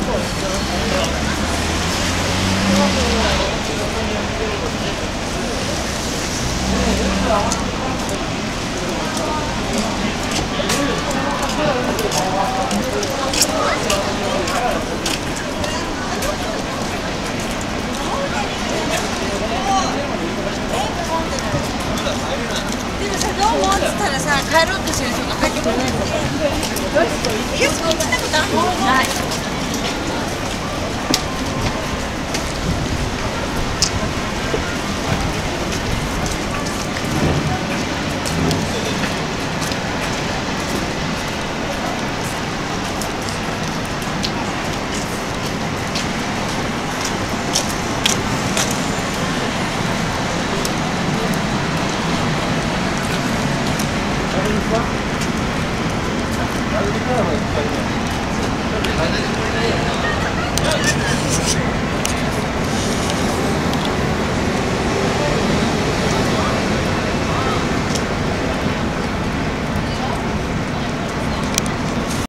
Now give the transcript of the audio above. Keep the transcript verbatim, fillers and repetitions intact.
でもさ、どう思ってたらさ、帰ろうとしてる人が帰ってこないの。よし、行ったことあるの？ない。